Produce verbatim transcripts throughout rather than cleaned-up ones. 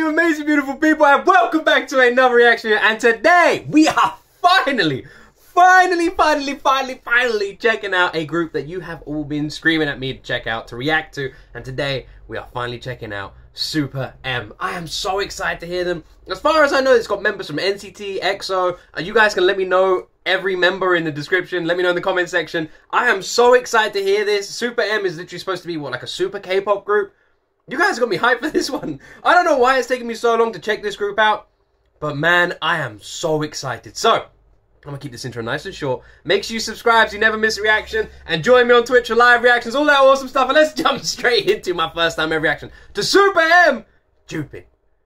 you amazing, beautiful people, and welcome back to another reaction. And today, we are finally, finally, finally, finally, finally checking out a group that you have all been screaming at me to check out, to react to. And today, we are finally checking out SuperM. I am so excited to hear them. As far as I know, it's got members from N C T, X O. Uh, you guys can let me know every member in the description. Let me know in the comment section. I am so excited to hear this. SuperM is literally supposed to be, what, like a super K-pop group? You guys got me hyped for this one. I don't know why it's taking me so long to check this group out, but man, I am so excited. So, I'm gonna keep this intro nice and short. Make sure you subscribe so you never miss a reaction, and join me on Twitch for live reactions, all that awesome stuff. And let's jump straight into my first time ever reaction to SuperM Jopping.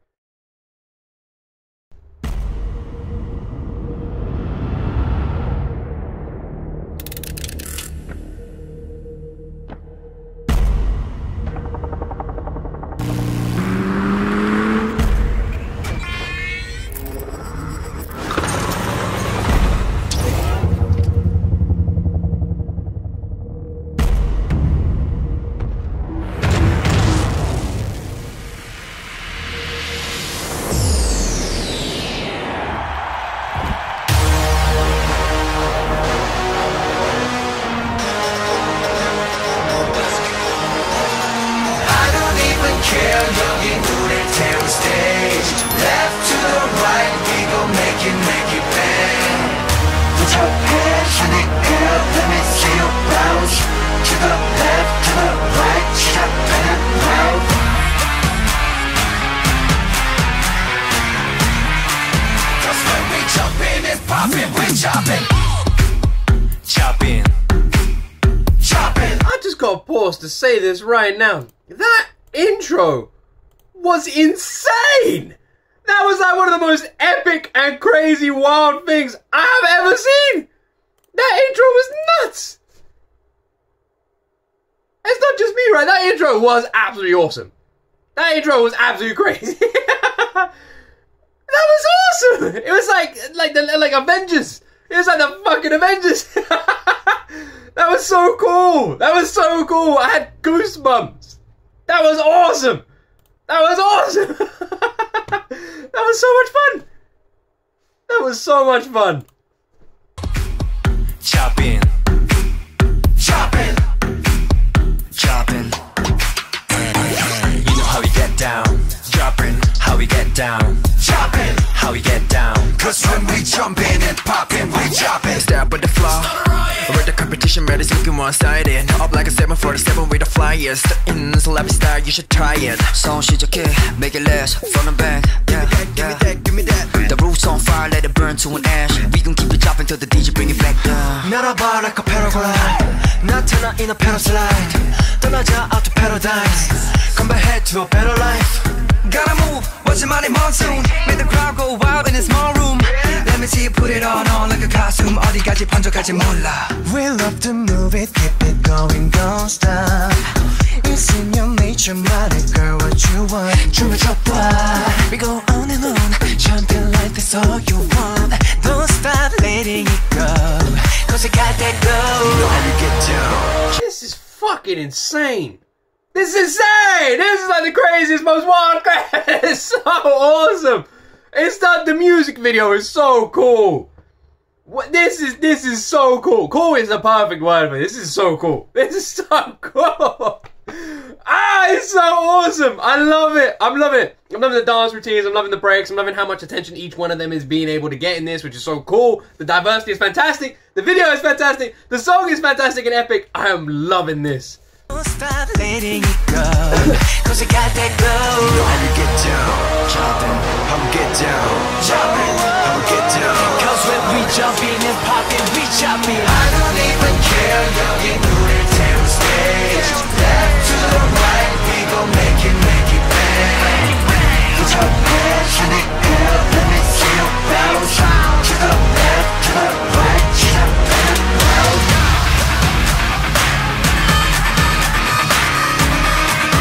Left to the right, we gon' make it, make it bang. Put your hands in the air, let me see you bounce. To the left, to the right, step and round. Cause when we jump in, it's poppin', we choppin'. Choppin'. Choppin'. I just got paused to say this right now. That intro was insane! That was like one of the most epic and crazy wild things I have ever seen! That intro was nuts! It's not just me, right? That intro was absolutely awesome. That intro was absolutely crazy. That was awesome! It was like, like the like Avengers. It was like the fucking Avengers. That was so cool! That was so cool! I had goosebumps! That was awesome! That was awesome! That was so much fun! That was so much fun! Chopping. Chopping. Chopping. You know how we get down. Dropping. How we get down. Chopping. How we get down. Cause when we jump in and pop in, we chopping. Step with the flow. Where the competition ready, looking one-sided. Up like a seven forty-seven with the flyers. In so let me start, you should try it. Song 시작해, make it last. Front and back, yeah, yeah. Give me that, give me that. The roof's on fire, let it burn to an ash. We gon' keep it chopping till the D J bring it back down. 날아봐 like a paraglide. 나타나 in a paraslide. 떠나자 out to paradise. Come back to a better life. Gotta move, watch your money monsoon. Make the crowd go wild in a small room. Let me see you put it on, on like a costume. 어디까지 번져갈지 몰라. We love to move it, keep it going, don't stop. It's in your nature, mighty girl, what you want. 춤을 춰봐. We go on and on, champion like this all you want. Don't stop letting it go, cause you got that go. You know how you get down. This is fucking insane! This is insane! This is like the craziest, most wild crap. It's so awesome! It's not the music video is so cool. What this is this is so cool. Cool is the perfect word for it. This is so cool. This is so cool. Ah, it's so awesome. I love it. I'm loving it. I'm loving the dance routines. I'm loving the breaks. I'm loving how much attention each one of them is being able to get in this, which is so cool. The diversity is fantastic. The video is fantastic. The song is fantastic and epic. I am loving this. Don't stop letting it go, cause you got that go. You know how you get down, chopping, how we get down, chopping, how we get down. Cause when we jump in and pop in, we chopping. I don't even care, 여기 눈을 태운 stage. Left to the right, we gon' make it, make it bang. Put your hands in the air, let me see you bounce. To the left, to the right, chop and round.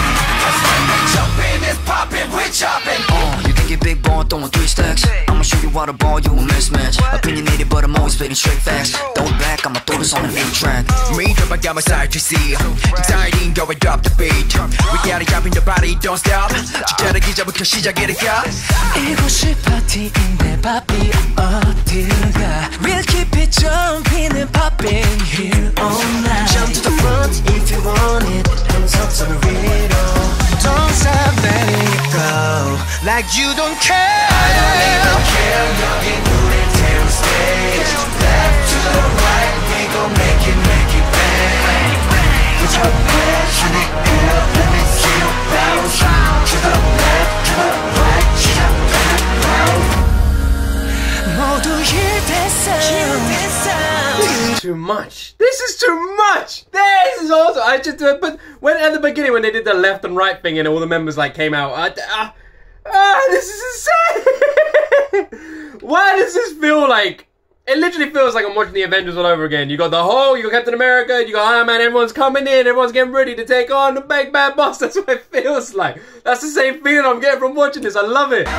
Poppin', we choppin'. Uh, you think you're big bone, throwing three stacks. I'ma show you water ball, you a mismatch. Opinionated, but I'm always spitting straight facts. Don't back, I'ma throw this on an eight track. Me, I got my side to see. Exciting, go and drop the beat. We gotta drop in the body, don't stop. 주차라기 잡을까 시작이니까. 이곳이 파티인데 바비 어딜가? We'll keep it jumping and popping here all night. Jump to the front if you want it. Hands up to the middle. Don't stop letting it go. Like you don't care. I don't even care. 여기 눈에 태운 stage. Left to the right, we gon' make it, make it bang. Put your hands in the air, let me see you bounce. To the left, to the right, 시작 back round. 모두 일대삼. This is too much. This is too much. This is awesome. I just uh, but when at the beginning when they did the left and right thing and all the members like came out. I, uh, ah, this is insane. Why does this feel like? It literally feels like I'm watching the Avengers all over again. You got the Hulk, you got Captain America, you got Iron Man. Everyone's coming in. Everyone's getting ready to take on the big bad boss. That's what it feels like. That's the same feeling I'm getting from watching this. I love it.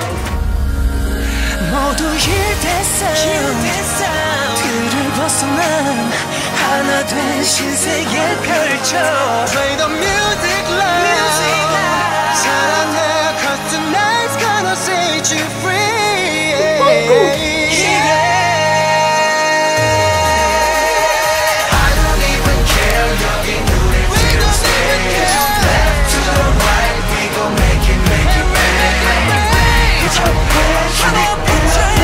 모두 일대삼 틀을 벗어난 하나 된 신세계 펼쳐 Play the music loud 사랑해 cause tonight's gonna set you free yeah. I don't even care 여기 눈에 띄는 stage Left to the right we gon' make it make it bang Put your hands in the air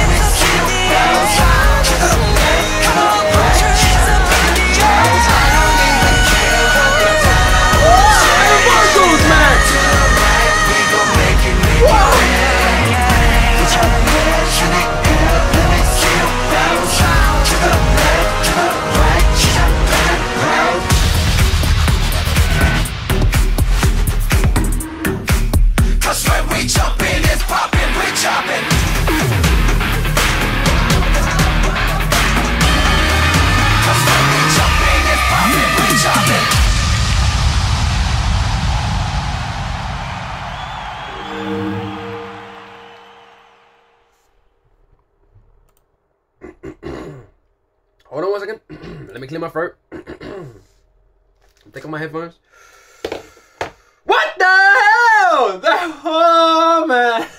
Hold on one second. Let me clear my throat. Take off my headphones. What the hell? Oh man.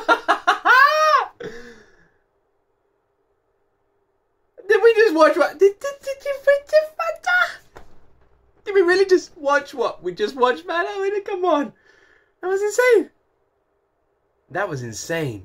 Did we just watch what? Did, did, did, did, did, did we really just watch what? We just watched, man. I mean, come on. That was insane. That was insane.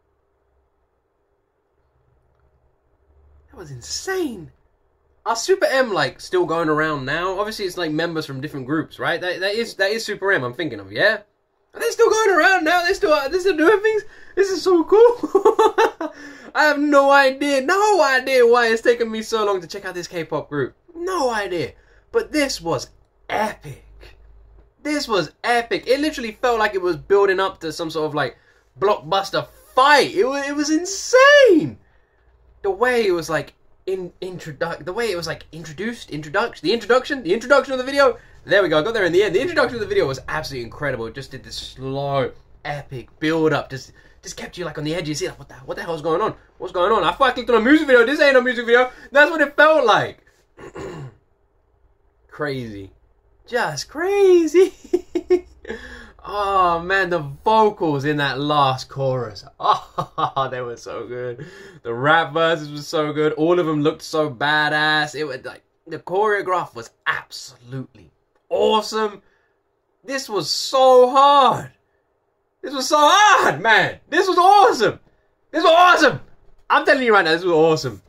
That was insane. Are SuperM like still going around now? Obviously, it's like members from different groups, right? That that is that is SuperM. I'm thinking of, yeah. Are they still going around now? They still they still doing things. This is so cool. I have no idea, no idea why it's taken me so long to check out this K-pop group. No idea. But this was epic. This was epic. It literally felt like it was building up to some sort of like blockbuster fight. It was it was insane. The way it was like in introduct, the way it was like introduced, introduction, the introduction, the introduction of the video. There we go. I got there in the end. The introduction of the video was absolutely incredible. It just did this slow, epic build up. Just, just kept you like on the edge. You see, like, what the, what the hell's going on? What's going on? I thought I clicked on a music video. This ain't a music video. That's what it felt like. Crazy, just crazy. Oh man, the vocals in that last chorus. Oh, they were so good. The rap verses were so good. All of them looked so badass. It was like the choreograph was absolutely awesome. This was so hard. This was so hard, man. This was awesome. This was awesome. I'm telling you right now, this was awesome.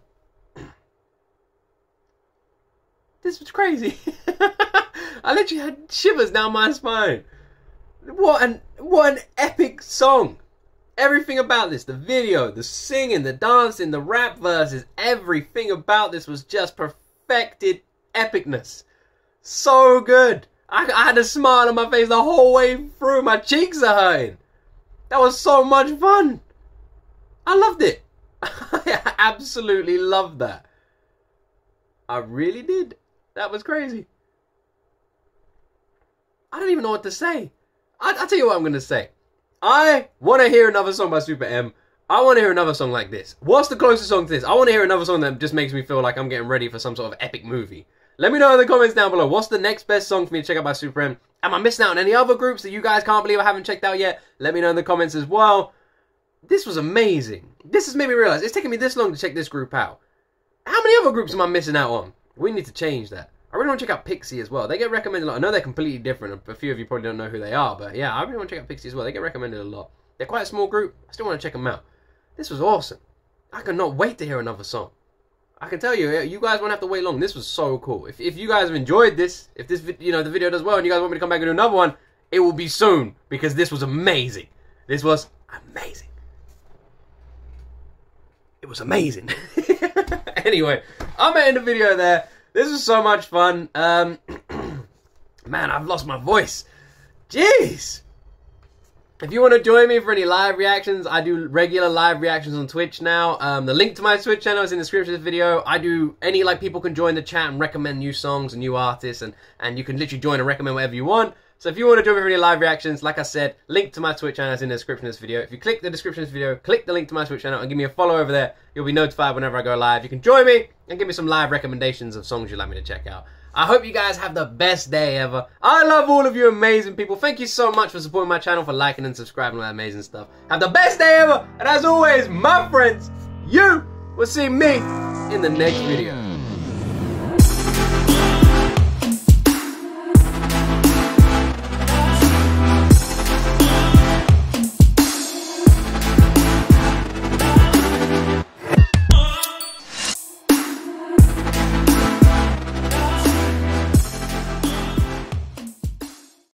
This was crazy. I literally had shivers down my spine. What an what an epic song. Everything about this, the video, the singing, the dancing, the rap verses, everything about this was just perfected epicness. So good. I, I had a smile on my face the whole way through. My cheeks are hurting. That was so much fun. I loved it. I absolutely loved that. I really did. That was crazy. I don't even know what to say. I, I'll tell you what I'm going to say. I want to hear another song by SuperM. I want to hear another song like this. What's the closest song to this? I want to hear another song that just makes me feel like I'm getting ready for some sort of epic movie. Let me know in the comments down below. What's the next best song for me to check out by SuperM? Am I missing out on any other groups that you guys can't believe I haven't checked out yet? Let me know in the comments as well. This was amazing. This has made me realize it's taken me this long to check this group out. How many other groups am I missing out on? We need to change that. I really want to check out Pixie as well. They get recommended a lot. I know they're completely different. A few of you probably don't know who they are, but yeah, I really want to check out Pixie as well. They get recommended a lot. They're quite a small group. I still want to check them out. This was awesome. I cannot wait to hear another song. I can tell you, you guys won't have to wait long. This was so cool. If, if you guys have enjoyed this, if this you know the video does well and you guys want me to come back and do another one, it will be soon because this was amazing. This was amazing. It was amazing. Anyway, I'm ending the video there. This was so much fun. Um, man, I've lost my voice. Jeez. If you want to join me for any live reactions, I do regular live reactions on Twitch now. Um, the link to my Twitch channel is in the description of this video. I do any, like, people can join the chat and recommend new songs and new artists, and, and you can literally join and recommend whatever you want. So if you want to join me for any live reactions, like I said, link to my Twitch channel is in the description of this video. If you click the description of this video, click the link to my Twitch channel and give me a follow over there. You'll be notified whenever I go live. You can join me and give me some live recommendations of songs you'd like me to check out. I hope you guys have the best day ever. I love all of you amazing people. Thank you so much for supporting my channel, for liking and subscribing to all that amazing stuff. Have the best day ever. And as always, my friends, you will see me in the next video.